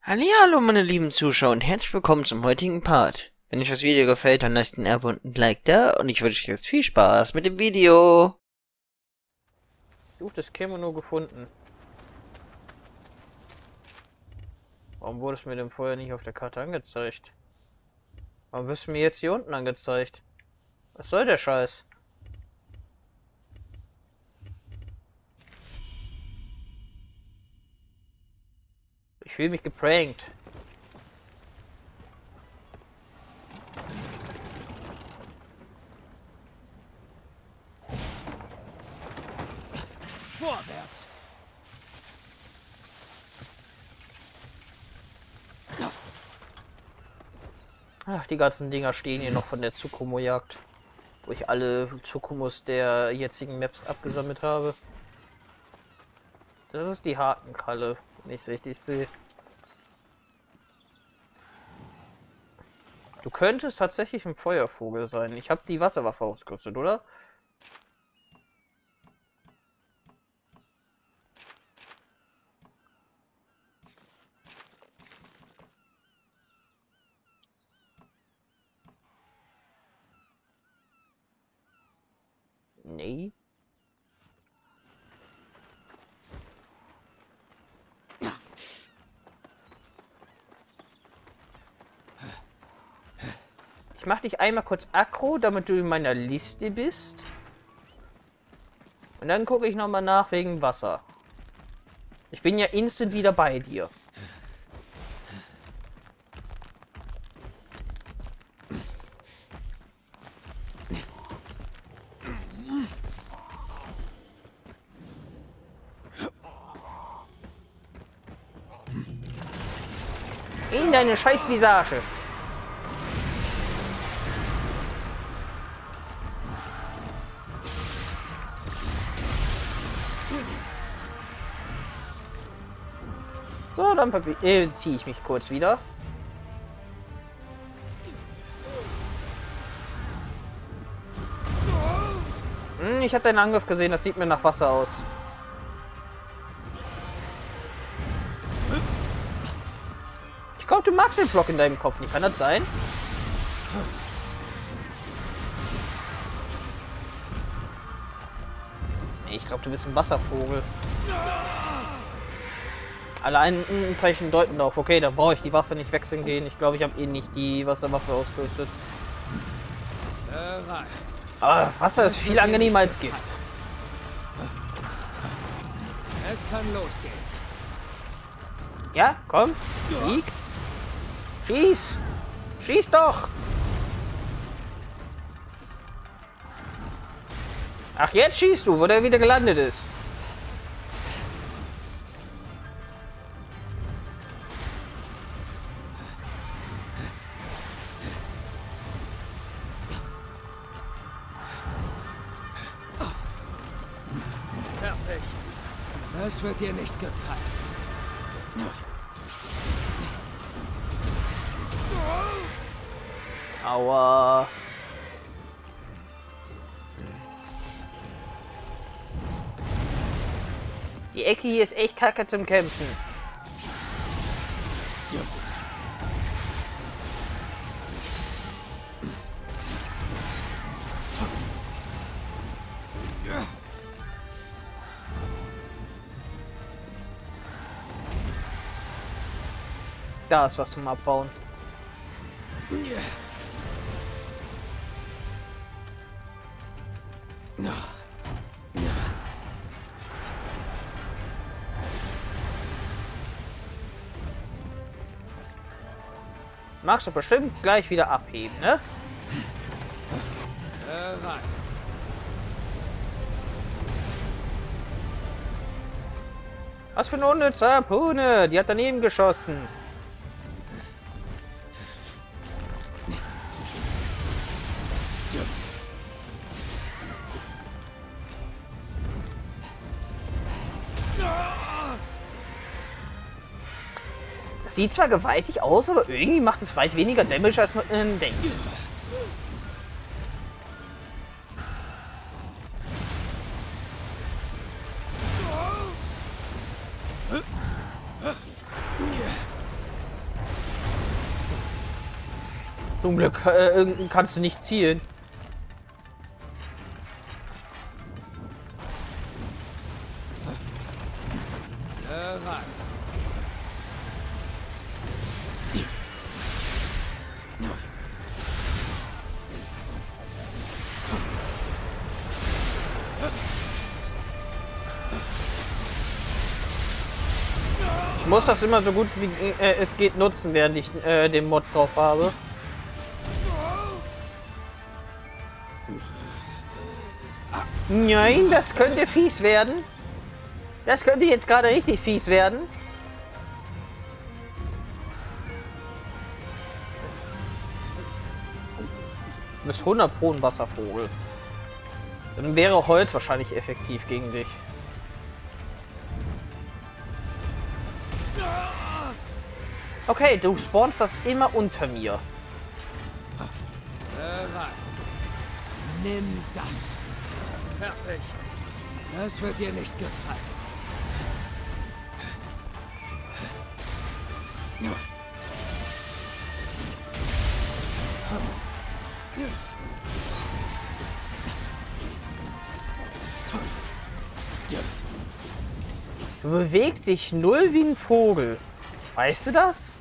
Hallihallo, meine lieben Zuschauer und herzlich willkommen zum heutigen Part. Wenn euch das Video gefällt, dann lasst ein Abo und ein Like da und ich wünsche euch jetzt viel Spaß mit dem Video. Das Kimono gefunden. Warum wurde es mir denn vorher nicht auf der Karte angezeigt? Warum wird es mir jetzt hier unten angezeigt? Was soll der Scheiß? Ich fühle mich geprankt. Vorwärts! Ach, die ganzen Dinger stehen hier noch von der Tsukumo-Jagd, wo ich alle Tsukumos der jetzigen Maps abgesammelt habe. Das ist die Hakenkralle, wenn ich es richtig sehe. Du könntest tatsächlich ein Feuervogel sein. Ich habe die Wasserwaffe ausgerüstet, oder? Nee. Ich mach dich einmal kurz aggro, damit du in meiner Liste bist. Und dann gucke ich nochmal nach wegen Wasser. Ich bin ja instant wieder bei dir. In deine Scheißvisage. So, dann ziehe ich mich kurz wieder. Ich habe deinen Angriff gesehen, das sieht mir nach Wasser aus. Ich glaube, du magst den Flock in deinem Kopf nicht. Kann das sein? Nee, ich glaube, du bist ein Wasservogel. Allein ein Zeichen deuten darauf. Okay, da brauche ich die Waffe nicht wechseln gehen. Ich glaube, ich habe eh nicht die Wasserwaffe ausgerüstet. Aber Wasser ist viel angenehmer als Gift. Es kann losgehen. Ja, komm. Flieg. Schieß. Schieß doch. Ach, jetzt schießt du, wo der wieder gelandet ist. Fertig. Das wird dir nicht gefallen. Aua. Die Ecke hier ist echt kacke zum Kämpfen. Da ist was zum Abbauen. Magst du bestimmt gleich wieder abheben, ne? Bereit. Was für eine unnütze Harpune! Die hat daneben geschossen. Das sieht zwar gewaltig aus, aber irgendwie macht es weit weniger Damage, als man denkt. Zum Glück kannst du nicht zielen. Ich muss das immer so gut wie es geht nutzen, während ich den Mod drauf habe. Nein, das könnte fies werden. Das könnte jetzt gerade richtig fies werden. Du bist 100 Pro ein Wasservogel. Dann wäre Holz wahrscheinlich effektiv gegen dich. Okay, du spawnst das immer unter mir. Nimm das. Fertig. Das wird dir nicht gefallen. Du bewegst dich null wie ein Vogel. Weißt du das?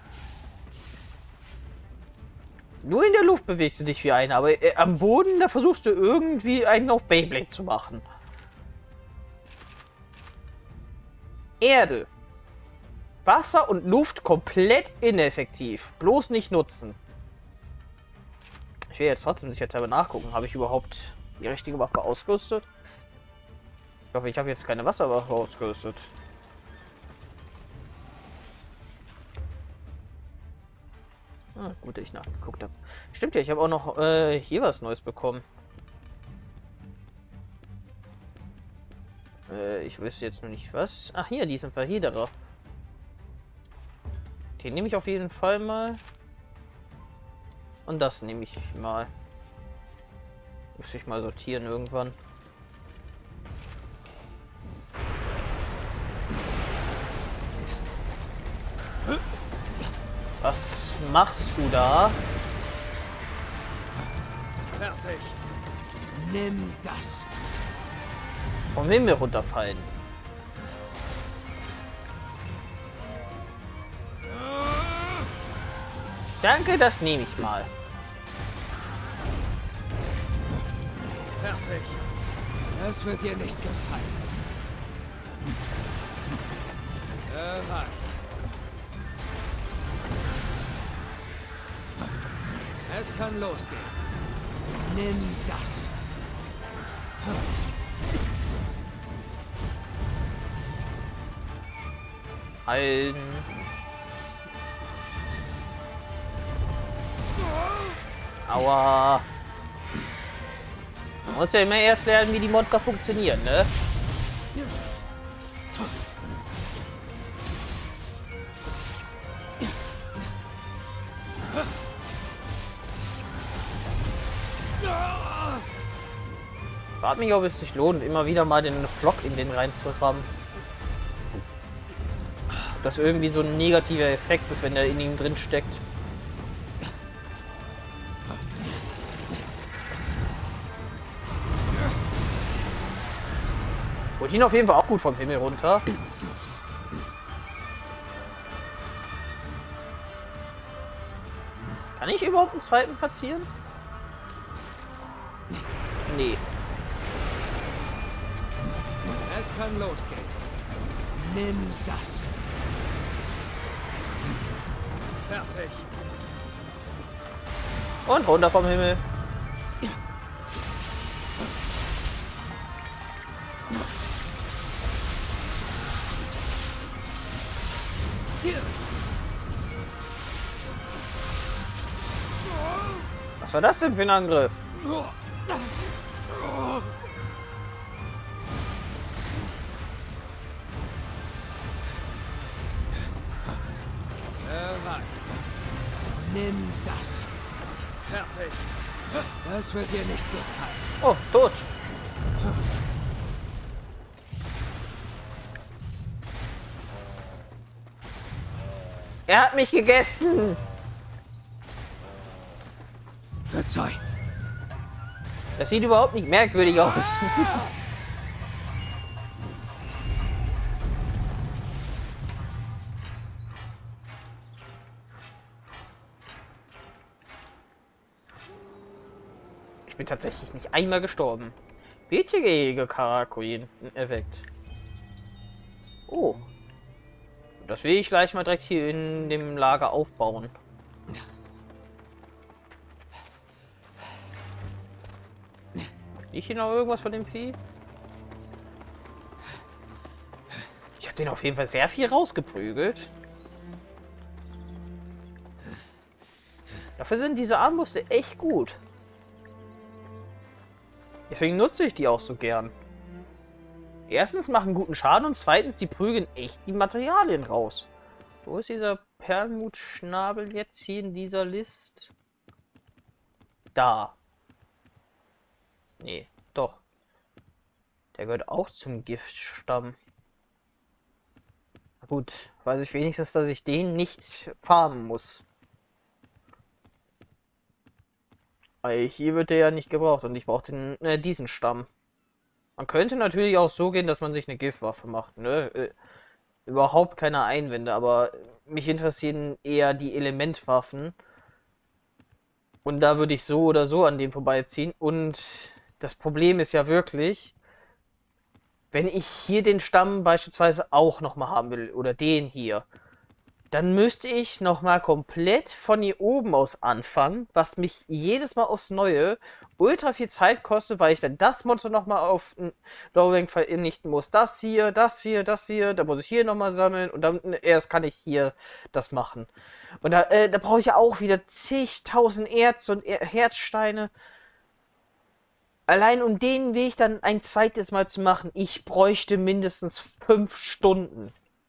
Nur in der Luft bewegst du dich wie einer, aber am Boden, da versuchst du irgendwie einen auf Beyblade zu machen. Erde. Wasser und Luft komplett ineffektiv. Bloß nicht nutzen. Ich will jetzt trotzdem sicherheitshalber nachgucken. Habe ich überhaupt die richtige Waffe ausgerüstet? Ich hoffe, ich habe jetzt keine Wasserwaffe ausgerüstet. Ah, gut, dass ich nachgeguckt habe. Stimmt ja, ich habe auch noch hier was Neues bekommen. Ich wüsste jetzt nur nicht was. Ach, hier, diesen Verhederer. Den nehme ich auf jeden Fall mal. Und das nehme ich mal. Muss ich mal sortieren irgendwann. Was machst du da? Fertig. Nimm das. Vom Himmel runterfallen. Danke, das nehme ich mal. Fertig. Das wird dir nicht gefallen. Bereit. Es kann losgehen. Nimm das. Halten. Aua. Man muss ja immer erst lernen, wie die Monster funktionieren, ne? Frag mich, ob es sich lohnt, immer wieder mal den Flock in den reinzurammen. Ob das irgendwie so ein negativer Effekt ist, wenn der in ihm drin steckt. Holt ihn auf jeden Fall auch gut vom Himmel runter. Kann ich überhaupt einen zweiten platzieren? Nee. Es kann losgehen. Nimm das. Fertig. Und runter vom Himmel. Was war das denn für ein Angriff? Nimm das. Fertig. Das wird dir nicht gefallen. Oh, tot. Er hat mich gegessen. Verzeiht. Das sieht überhaupt nicht merkwürdig aus. Ich bin tatsächlich nicht einmal gestorben. Bildgehege Karakuin erweckt. Oh. Das will ich gleich mal direkt hier in dem Lager aufbauen. Ich hier noch irgendwas von dem Vieh? Ich habe den auf jeden Fall sehr viel rausgeprügelt. Dafür sind diese Armbrüste echt gut. Deswegen nutze ich die auch so gern. Erstens machen guten Schaden und zweitens, die prügeln echt die Materialien raus. Wo ist dieser Perlmutschnabel jetzt hier in dieser List? Da. Nee, doch. Der gehört auch zum Giftstamm. Na gut, weiß ich wenigstens, dass ich den nicht farmen muss. Weil hier wird der ja nicht gebraucht und ich brauche diesen Stamm. Man könnte natürlich auch so gehen, dass man sich eine Giftwaffe macht, ne? Überhaupt keine Einwände, aber mich interessieren eher die Elementwaffen. Und da würde ich so oder so an dem vorbeiziehen. Und das Problem ist ja wirklich, wenn ich hier den Stamm beispielsweise auch nochmal haben will, oder den hier, dann müsste ich nochmal komplett von hier oben aus anfangen, was mich jedes Mal aufs Neue ultra viel Zeit kostet, weil ich dann das Monster nochmal auf Lowrank vernichten muss. Das hier, das hier, das hier, da muss ich hier nochmal sammeln und dann erst kann ich hier das machen. Und da brauche ich ja auch wieder zigtausend Erz und Herzsteine. Allein um den Weg dann ein zweites Mal zu machen, ich bräuchte mindestens 5 Stunden.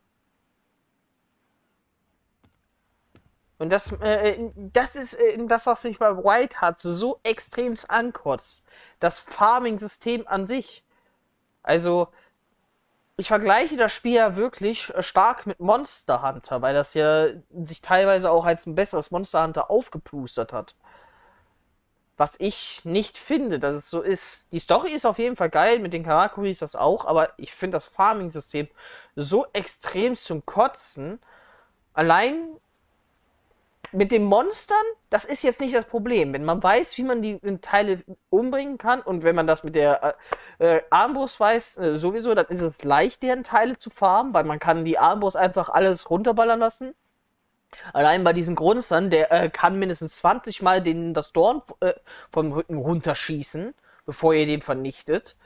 Und das ist das, was mich bei White Heart so extrem ankotzt. Das Farming-System an sich. Also, ich vergleiche das Spiel ja wirklich stark mit Monster Hunter, weil das ja sich teilweise auch als ein besseres Monster Hunter aufgeplustert hat. Was ich nicht finde, dass es so ist. Die Story ist auf jeden Fall geil, mit den Karakuris das auch, aber ich finde das Farming-System so extrem zum Kotzen. Allein mit den Monstern, das ist jetzt nicht das Problem. Wenn man weiß, wie man die Teile umbringen kann und wenn man das mit der Armbrust weiß, sowieso, dann ist es leicht, deren Teile zu farmen, weil man kann die Armbrust einfach alles runterballern lassen. Allein bei diesem Grundstern, der kann mindestens 20 Mal das Dorn vom Rücken runterschießen, bevor ihr den vernichtet.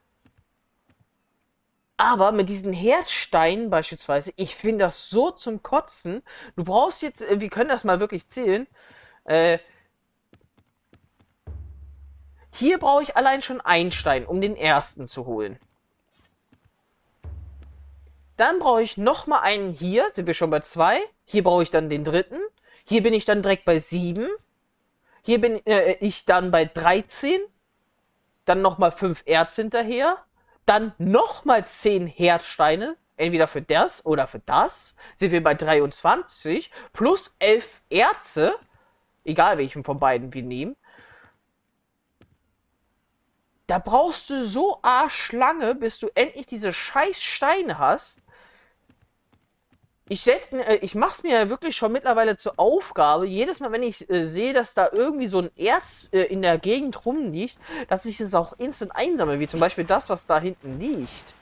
Aber mit diesen Herzsteinen beispielsweise, ich finde das so zum Kotzen. Du brauchst jetzt, wir können das mal wirklich zählen. Hier brauche ich allein schon einen Stein, um den ersten zu holen. Dann brauche ich nochmal einen hier, sind wir schon bei 2. Hier brauche ich dann den dritten. Hier bin ich dann direkt bei 7. Hier bin ich dann bei 13. Dann nochmal 5 Erz hinterher. Dann nochmal 10 Herzsteine. Entweder für das oder für das. Sind wir bei 23. Plus 11 Erze. Egal welchen von beiden wir nehmen. Da brauchst du so arschlange, bis du endlich diese scheiß Steine hast. Ich mache es mir ja wirklich schon mittlerweile zur Aufgabe, jedes Mal, wenn ich sehe, dass da irgendwie so ein Erz in der Gegend rumliegt, dass ich es auch instant einsammle, wie zum Beispiel das, was da hinten liegt.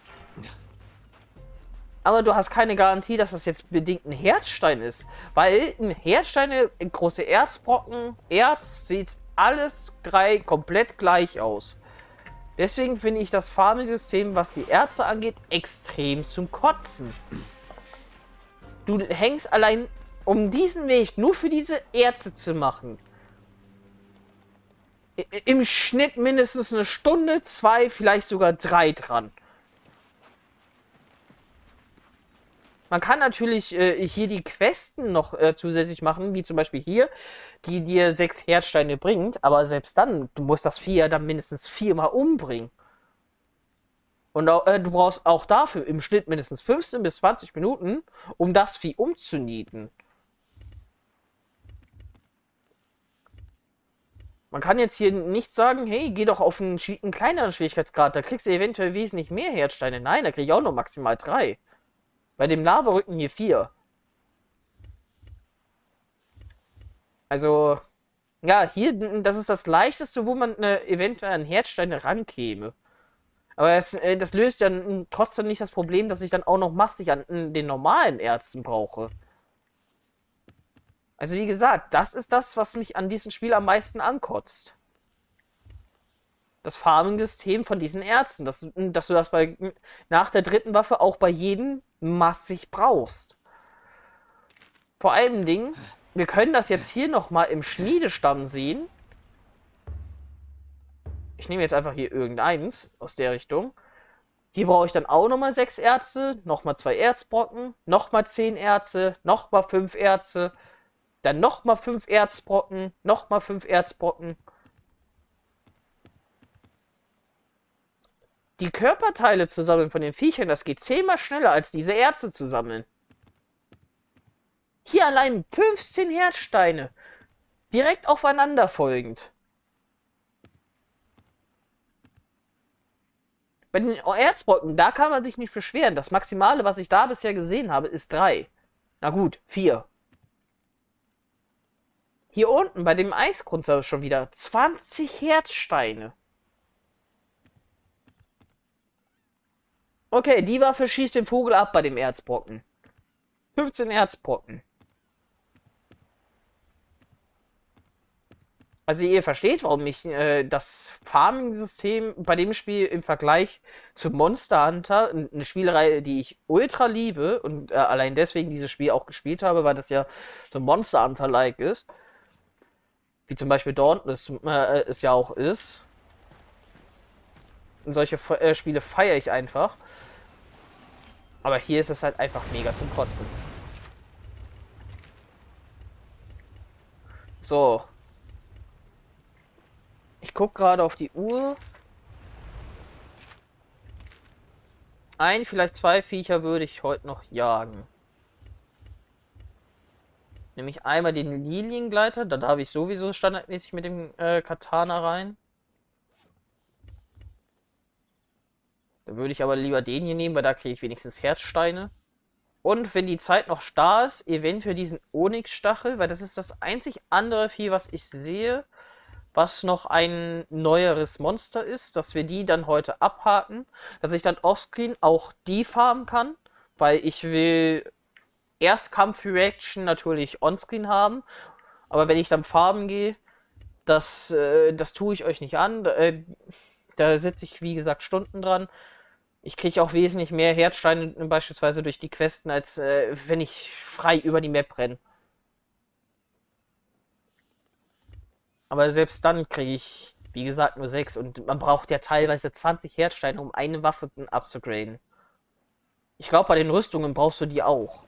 Aber du hast keine Garantie, dass das jetzt bedingt ein Herzstein ist, weil ein Herzsteine, große Erzbrocken, Erz, sieht alles 3 komplett gleich aus. Deswegen finde ich das Farming-System, was die Erze angeht, extrem zum Kotzen. Du hängst allein, um diesen Weg nur für diese Erze zu machen, im Schnitt mindestens 1 Stunde, 2, vielleicht sogar 3 dran. Man kann natürlich hier die Questen noch zusätzlich machen, wie zum Beispiel hier, die dir 6 Herzsteine bringt, aber selbst dann, du musst das Vieh ja dann mindestens 4-mal umbringen. Und du brauchst auch dafür im Schnitt mindestens 15 bis 20 Minuten, um das Vieh umzunieten. Man kann jetzt hier nicht sagen, hey, geh doch auf einen kleineren Schwierigkeitsgrad, da kriegst du eventuell wesentlich mehr Herzsteine. Nein, da krieg ich auch nur maximal 3. Bei dem Lava-Rücken hier 4. Also, ja, hier, das ist das Leichteste, wo man eventuell an Herzsteine rankäme. Aber das löst ja trotzdem nicht das Problem, dass ich dann auch noch massig an den normalen Ärzten brauche. Also wie gesagt, das ist das, was mich an diesem Spiel am meisten ankotzt. Das Farming-System von diesen Ärzten, dass du das nach der dritten Waffe auch bei jedem massig brauchst. Vor allem Dingen, wir können das jetzt hier nochmal im Schmiedestamm sehen. Ich nehme jetzt einfach hier irgendeins aus der Richtung. Hier brauche ich dann auch nochmal 6 Erze, nochmal 2 Erzbrocken, nochmal 10 Erze, nochmal 5 Erze, dann nochmal 5 Erzbrocken, nochmal 5 Erzbrocken. Die Körperteile zu sammeln von den Viechern, das geht 10-mal schneller als diese Erze zu sammeln. Hier allein 15 Herzsteine. Direkt aufeinander folgend. Bei den Erzbrocken, da kann man sich nicht beschweren. Das Maximale, was ich da bisher gesehen habe, ist 3. Na gut, 4. Hier unten bei dem Eisgrunzer schon wieder 20 Herzsteine. Okay, die Waffe schießt den Vogel ab bei dem Erzbrocken. 15 Erzbrocken. Also ihr versteht, warum ich das Farming-System bei dem Spiel im Vergleich zu Monster Hunter, eine Spielerei, die ich ultra liebe und allein deswegen dieses Spiel auch gespielt habe, weil das ja so Monster Hunter-like ist, wie zum Beispiel Dauntless es ja auch ist. Und solche Spiele feiere ich einfach. Aber hier ist es halt einfach mega zum Kotzen. So. Ich gucke gerade auf die Uhr. Vielleicht 2 Viecher würde ich heute noch jagen. Nämlich einmal den Liliengleiter. Da darf ich sowieso standardmäßig mit dem Katana rein. Da würde ich aber lieber den hier nehmen, weil da kriege ich wenigstens Herzsteine. Und wenn die Zeit noch da ist, eventuell diesen Onyx-Stachel, weil das ist das einzig andere Vieh, was ich sehe, was noch ein neueres Monster ist, dass wir die dann heute abhaken, dass ich dann offscreen auch die farmen kann, weil ich will erst Kampf-Reaction natürlich onscreen haben, aber wenn ich dann farmen gehe, das tue ich euch nicht an, da sitze ich wie gesagt Stunden dran. Ich kriege auch wesentlich mehr Herzsteine beispielsweise durch die Questen, als wenn ich frei über die Map renne. Aber selbst dann kriege ich, wie gesagt, nur 6. Und man braucht ja teilweise 20 Herzsteine, um eine Waffe abzugraden. Ich glaube, bei den Rüstungen brauchst du die auch.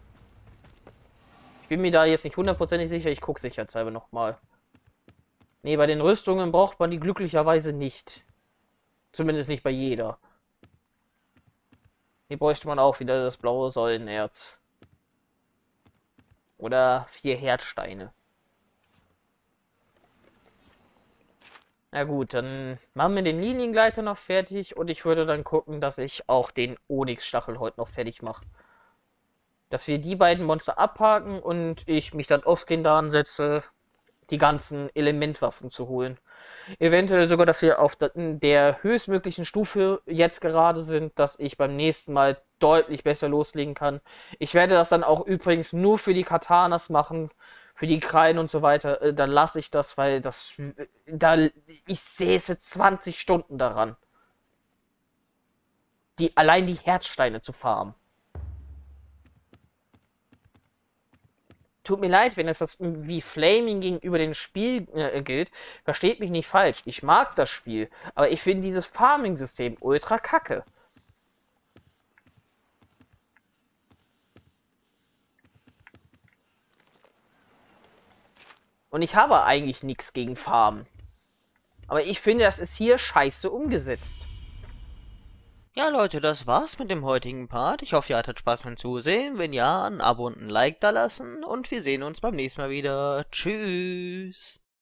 Ich bin mir da jetzt nicht hundertprozentig sicher, ich gucke sicherheitshalber nochmal. Nee, bei den Rüstungen braucht man die glücklicherweise nicht. Zumindest nicht bei jeder. Hier bräuchte man auch wieder das blaue Säulenerz. Oder 4 Herzsteine. Na gut, dann machen wir den Liniengleiter noch fertig und ich würde dann gucken, dass ich auch den Onyx-Stachel heute noch fertig mache. Dass wir die beiden Monster abhaken und ich mich dann offscreen daran setze, die ganzen Elementwaffen zu holen. Eventuell sogar, dass wir auf der höchstmöglichen Stufe jetzt gerade sind, dass ich beim nächsten Mal deutlich besser loslegen kann. Ich werde das dann auch übrigens nur für die Katanas machen, für die Krallen und so weiter. Dann lasse ich das, weil ich säße 20 Stunden daran, allein die Herzsteine zu farmen. Tut mir leid, wenn es das wie Flaming gegenüber dem Spiel gilt. Versteht mich nicht falsch. Ich mag das Spiel. Aber ich finde dieses Farming-System ultra kacke. Und ich habe eigentlich nichts gegen Farmen. Aber ich finde, das ist hier scheiße umgesetzt. Ja, Leute, das war's mit dem heutigen Part. Ich hoffe, ihr hattet Spaß beim Zusehen. Wenn ja, ein Abo und ein Like da lassen. Und wir sehen uns beim nächsten Mal wieder. Tschüss.